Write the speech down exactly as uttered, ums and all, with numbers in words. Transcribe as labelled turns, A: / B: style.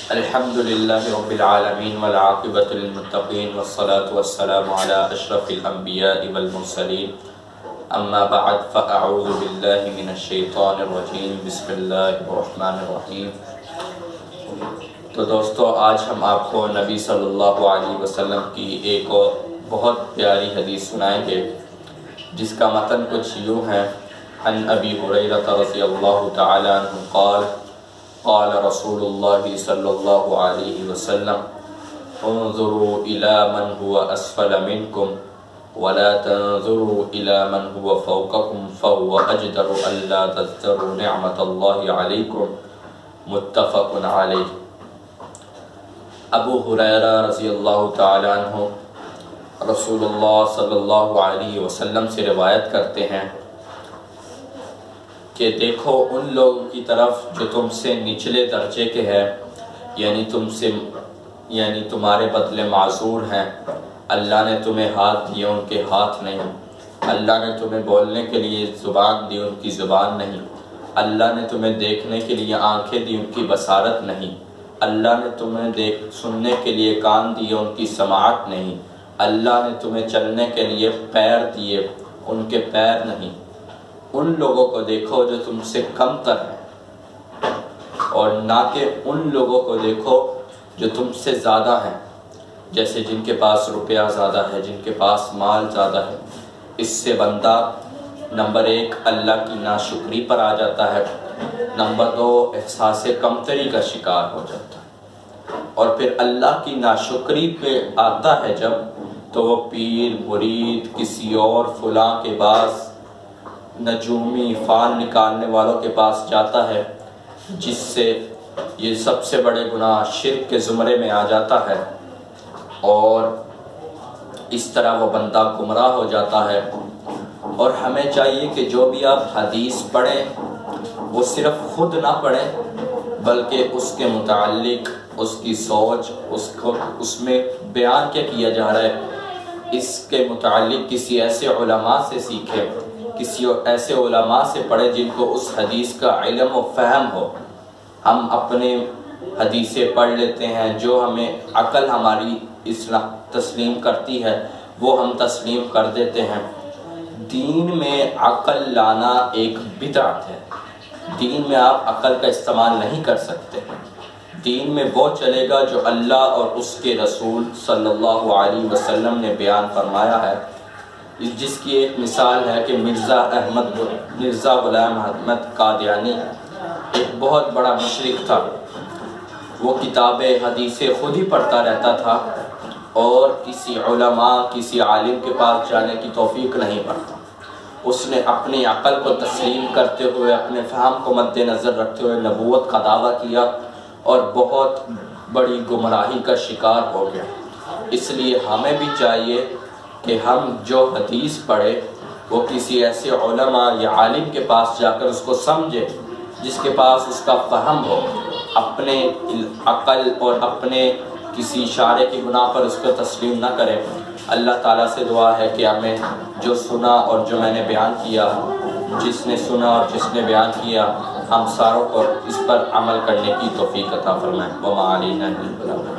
A: الحمدللہ رب العالمین والعاقبۃ للمتقین والصلاة والسلام علی اشرف الانبیاء والمرسلین اما بعد فاعوذ باللہ من الشیطان الرجیم بسم اللہ الرحمن الرحیم۔ تو دوستو، آج ہم آپ کو نبی صلی اللہ علیہ وسلم کی ایک اور بہت پیاری حدیث سنائیں گے، جس کا متن کچھ یوں ہے۔ عن ابی ہریرہ رضی اللہ تعالی عنہ قال قال رسول اللہ صلی اللہ علیہ وسلم انظروا الى من هو اسفل منكم ولا تنظروا الى من هو فوقكم فهو اجدر الا تذكروا نعمت اللہ علیکم، متفق علیہ۔ ابو ہریرہ رضی اللہ تعالی عنہ رسول اللہ صلی اللہ علیہ وسلم سے روایت کرتے ہیں کہ دیکھو ان لوگوں کی طرف جو تم سے نچلے درجے کے ہیں، یعنی تم سے یعنی تمہارے بدلے معذور ہیں۔ اللہ نے تمہیں ہاتھ دیے، ان کے ہاتھ نہیں۔ اللہ نے تمہیں بولنے کے لیے زبان دی، ان کی زبان نہیں۔ اللہ نے تمہیں دیکھنے کے لیے آنکھیں دی، ان کی بصارت نہیں۔ اللہ نے تمہیں دیکھ سننے کے لیے کان دیے، ان کی سماعت نہیں۔ اللہ نے تمہیں چلنے کے لیے پیر دیے، ان کے پیر نہیں۔ ان لوگوں کو دیکھو جو تم سے کم تر ہیں، اور نہ کہ ان لوگوں کو دیکھو جو تم سے زیادہ ہیں، جیسے جن کے پاس روپیہ زیادہ ہے، جن کے پاس مال زیادہ ہے۔ اس سے بندہ نمبر ایک اللہ کی ناشکری پر آ جاتا ہے، نمبر دو احساس کمتری کا شکار ہو جاتا ہے، اور پھر اللہ کی ناشکری پہ آتا ہے جب، تو وہ پیر مرید کسی اور فلاں کے پاس، نجومی فال نکالنے والوں کے پاس جاتا ہے، جس سے یہ سب سے بڑے گناہ شرک کے زمرے میں آ جاتا ہے، اور اس طرح وہ بندہ گمراہ ہو جاتا ہے۔ اور ہمیں چاہیے کہ جو بھی آپ حدیث پڑھیں وہ صرف خود نہ پڑھیں، بلکہ اس کے متعلق اس کی سوچ اس کو اس میں بیان کیا کیا جا رہا ہے، اس کے متعلق کسی ایسے علماء سے سیکھیں، کسی ایسے علماء سے پڑھے جن کو اس حدیث کا علم و فہم ہو۔ ہم اپنے حدیثیں پڑھ لیتے ہیں، جو ہمیں عقل ہماری اصلاح تسلیم کرتی ہے وہ ہم تسلیم کر دیتے ہیں۔ دین میں عقل لانا ایک بدعت ہے۔ دین میں آپ عقل کا استعمال نہیں کر سکتے۔ دین میں وہ چلے گا جو اللہ اور اس کے رسول صلی اللہ علیہ وسلم نے بیان فرمایا ہے، جس کی ایک مثال ہے کہ مرزا احمد مرزا غلام احمد قادیانی ایک بہت بڑا مشرک تھا۔ وہ کتابیں حدیثیں خود ہی پڑھتا رہتا تھا، اور کسی علماء کسی عالم کے پاس جانے کی توفیق نہیں پڑتا۔ اس نے اپنی عقل کو تسلیم کرتے ہوئے، اپنے فہم کو مد نظر رکھتے ہوئے نبوت کا دعویٰ کیا، اور بہت بڑی گمراہی کا شکار ہو گیا۔ اس لیے ہمیں بھی چاہیے کہ ہم جو حدیث پڑھے وہ کسی ایسے علماء یا عالم کے پاس جا کر اس کو سمجھے، جس کے پاس اس کا فہم ہو، اپنے عقل اور اپنے کسی اشارے کی گناہ پر اس کو تسلیم نہ کرے۔ اللہ تعالیٰ سے دعا ہے کہ ہمیں جو سنا اور جو میں نے بیان کیا، جس نے سنا اور جس نے بیان کیا، ہم ساروں کو اس پر عمل کرنے کی توفیق عطا فرمائے۔ وما علینا الا البلاغ۔